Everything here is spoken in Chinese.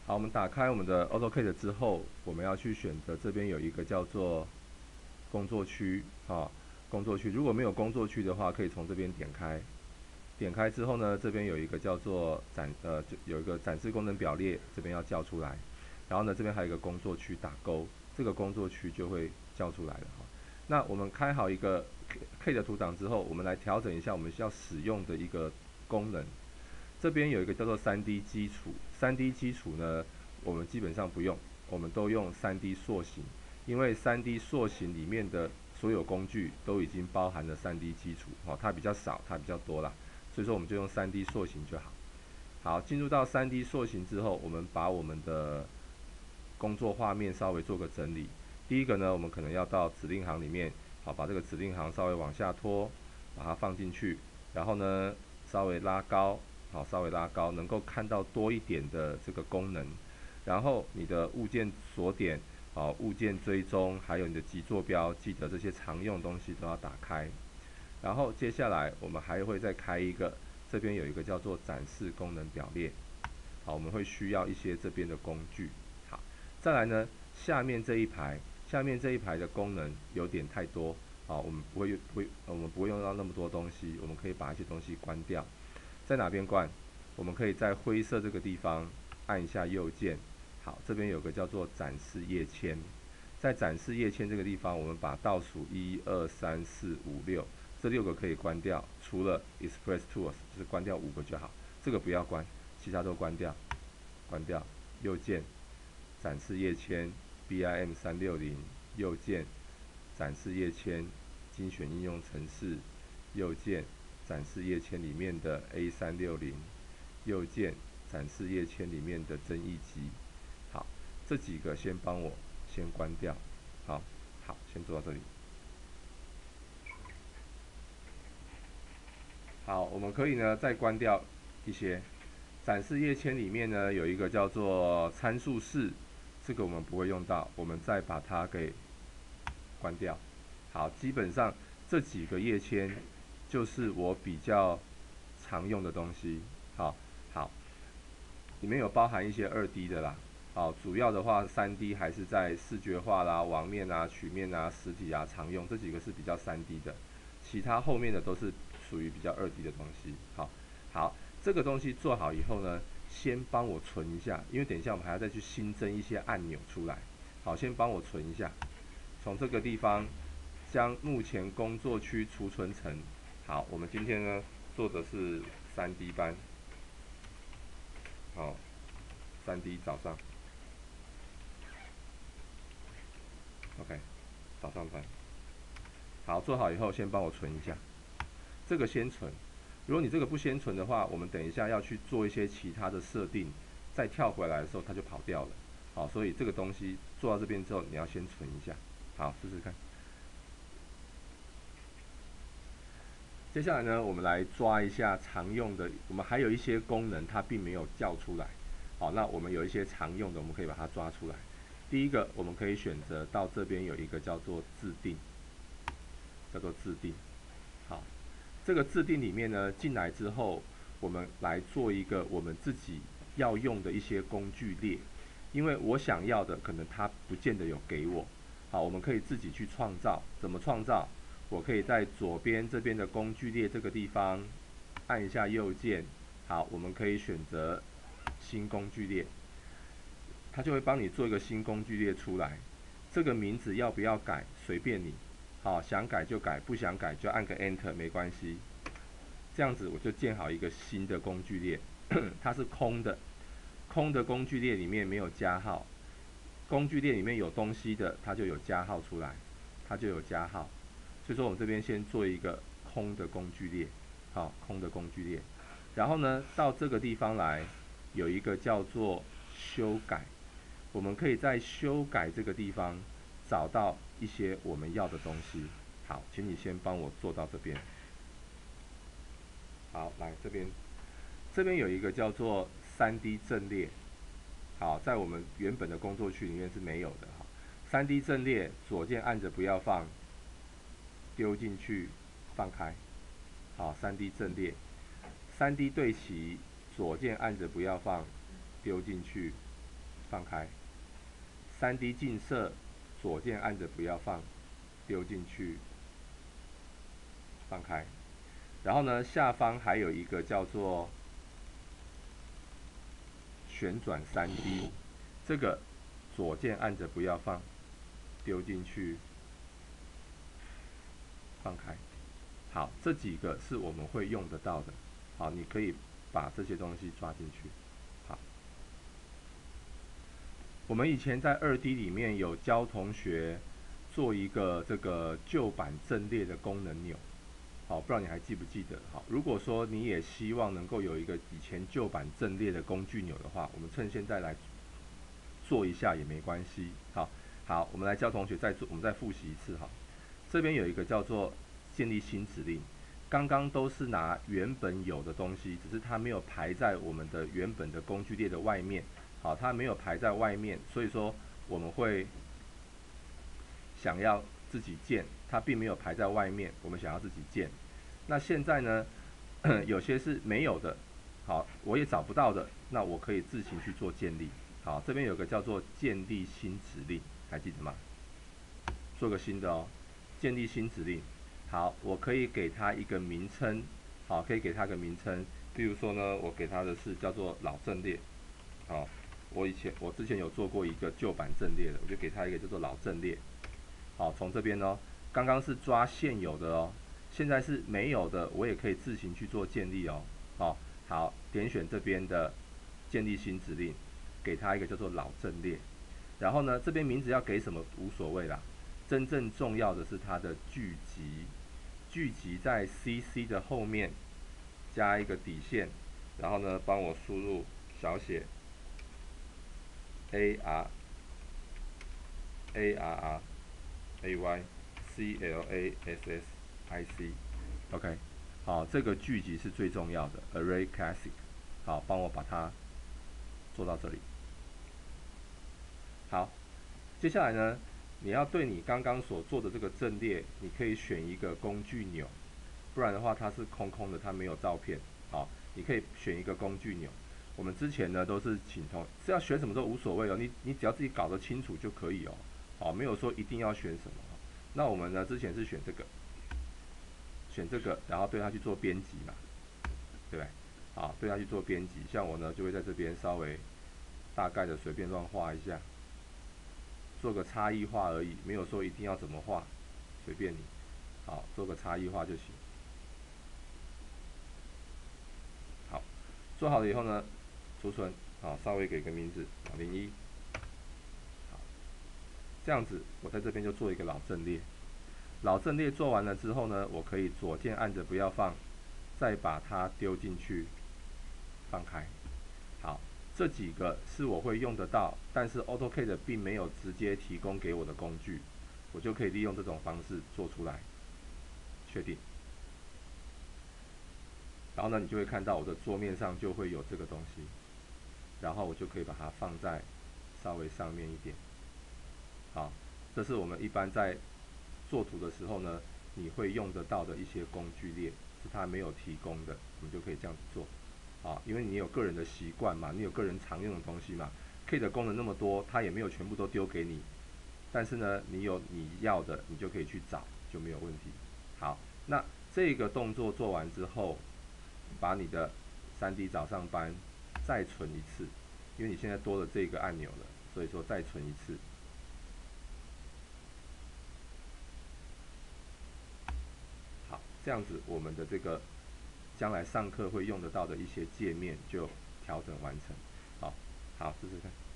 好，我们打开我们的 AutoCAD 之后，我们要去选择这边有一个叫做工作区啊，工作区。如果没有工作区的话，可以从这边点开。点开之后呢，这边有一个叫做就有一个展示功能表列，这边要叫出来。然后呢，这边还有一个工作区打勾，这个工作区就会叫出来了哈。那我们开好一个 K 的图档之后，我们来调整一下我们需要使用的一个功能。这边有一个叫做 3D 基础，3D 基础呢，我们基本上不用，我们都用 3D 塑形，因为 3D 塑形里面的所有工具都已经包含了 3D 基础，它比较少，它比较多啦，所以说我们就用 3D 塑形就好。好，进入到 3D 塑形之后，我们把我们的工作画面稍微做个整理。第一个呢，我们可能要到指令行里面，好，把这个指令行稍微往下拖，把它放进去，然后呢，稍微拉高，好，稍微拉高，能够看到多一点的这个功能。然后你的物件锁点，好，物件追踪，还有你的极坐标，记得这些常用东西都要打开。然后接下来我们还会再开一个，这边有一个叫做展示功能表列。好，我们会需要一些这边的工具。好，再来呢，下面这一排的功能有点太多，好，我们不会用到那么多东西，我们可以把一些东西关掉。在哪边关？我们可以在灰色这个地方按一下右键。好，这边有个叫做展示页签，在展示页签这个地方，我们把倒数1、2、3、4、5、6这6个可以关掉，除了 Express Tools 就是关掉5个就好，这个不要关。其他都关掉，关掉。右键展示页签 BIM360，右键展示页签精选应用程式，右键展示页签里面的 A360，右键展示页签里面的增益集。好，这几个先帮我先关掉。好，先做到这里。好，我们可以呢再关掉一些。展示页签里面呢有一个叫做参数式，这个我们不会用到，我们再把它给关掉。好，基本上这几个页签就是我比较常用的东西。好，里面有包含一些2D 的啦。好，主要的话3D 还是在视觉化啦、网面啊、曲面啊、实体啊常用，这几个是比较3D 的，其他后面的都是属于比较2D 的东西。好，这个东西做好以后呢，先帮我存一下，因为等一下我们还要再去新增一些按钮出来。好，先帮我存一下，从这个地方将目前工作区储存成。好，我们今天呢做的是3D 班。好，3D 早上 ，OK， 早上班。好，做好以后先帮我存一下，这个先存。如果你这个不先存的话，我们等一下要去做一些其他的设定，再跳回来的时候它就跑掉了。好，所以这个东西做到这边之后，你要先存一下。好，试试看。接下来呢，我们来抓一下常用的，我们还有一些功能它并没有叫出来。好，那我们有一些常用的，我们可以把它抓出来。第一个，我们可以选择到这边有一个叫做自定，好，这个自定里面呢，进来之后，我们来做一个我们自己要用的一些工具列，因为我想要的可能它不见得有给我。好，我们可以自己去创造，怎么创造？我可以在左边这边的工具列这个地方按一下右键，好，我们可以选择新工具列，它就会帮你做一个新工具列出来。这个名字要不要改，随便你。好，想改就改，不想改就按个 Enter， 没关系。这样子我就建好一个新的工具列，它是空的，空的工具列里面没有加号。工具列里面有东西的，它就有加号出来，它就有加号。所以说我们这边先做一个空的工具列，好，空的工具列。然后呢，到这个地方来，有一个叫做修改，我们可以在修改这个地方找到一些我们要的东西。好，请你先帮我做到这边。好，来这边有一个叫做3D 阵列。好，在我们原本的工作区里面是没有的。好，3D 阵列左键按着不要放，丢进去，放开。好，3D 阵列，3D 对齐，左键按着不要放，丢进去， 放开。3D 近摄，左键按着不要放，丢进去，放开。然后呢，下方还有一个叫做旋转3D，这个左键按着不要放，丢进去，放开。好，这几个是我们会用得到的。好，你可以把这些东西抓进去。好，我们以前在2D 里面有教同学做一个这个旧版阵列的功能钮。好，不知道你还记不记得？好，如果说你也希望能够有一个以前旧版阵列的工具钮的话，我们趁现在来做一下也没关系。好，我们来教同学我们再复习一次哈。这边有一个叫做建立新指令，刚刚都是拿原本有的东西，只是它没有排在我们的原本的工具列的外面。好，它没有排在外面，所以说我们会想要自己建，它并没有排在外面，我们想要自己建。那现在呢，有些是没有的，好，我也找不到的，那我可以自行去做建立。好，这边有个叫做建立新指令，还记得吗？做个新的哦，建立新指令。好，我可以给它一个名称，好，可以给它个名称。比如说呢，我给它的是叫做老阵列。好，我之前有做过一个旧版阵列的，我就给它一个叫做老阵列。好，从这边哦，刚刚是抓现有的哦，现在是没有的，我也可以自行去做建立哦。好，点选这边的建立新指令，给它一个叫做老阵列。然后呢，这边名字要给什么无所谓啦，真正重要的是它的聚集。聚集在 CC 的后面加一个底线，然后呢，帮我输入小写 ARRAYCLASSIC。OK， 好，这个聚集是最重要的 ，Array Classic。好，帮我把它做到这里。好，接下来呢，你要对你刚刚所做的这个阵列，你可以选一个工具钮，不然的话它是空空的，它没有照片。好，你可以选一个工具钮。我们之前呢都是请同，是要选什么都无所谓哦，你只要自己搞得清楚就可以哦。好，没有说一定要选什么。那我们呢之前是选这个，然后对它去做编辑嘛，对不对？好，对它去做编辑。像我呢就会在这边稍微大概的随便乱画一下，做个差异化而已，没有说一定要怎么画，随便你。好，做个差异化就行。好，做好了以后呢，储存。好，稍微给个名字，01。好，这样子我在这边就做一个老阵列。老阵列做完了之后呢，我可以左键按着不要放，再把它丢进去，放开。好，这几个是我会用得到，但是 AutoCAD 并没有直接提供给我的工具，我就可以利用这种方式做出来。确定。然后呢，你就会看到我的桌面上就会有这个东西，然后我就可以把它放在稍微上面一点。好，这是我们一般在做图的时候呢，你会用得到的一些工具列，是它没有提供的，我们就可以这样子做。啊，因为你有个人的习惯嘛，你有个人常用的东西嘛 ，K 的功能那么多，它也没有全部都丢给你，但是呢，你有你要的，你就可以去找，就没有问题。好，那这个动作做完之后，把你的3D 找上班再存一次，因为你现在多了这个按钮了，所以说再存一次。好，这样子我们的这个将来上课会用得到的一些界面就调整完成。好，试试看。